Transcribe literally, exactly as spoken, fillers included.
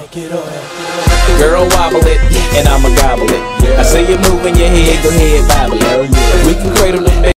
Girl, wobble it, and I'ma gobble it. I say you're moving your head, go ahead, bobble it. We can cradle them.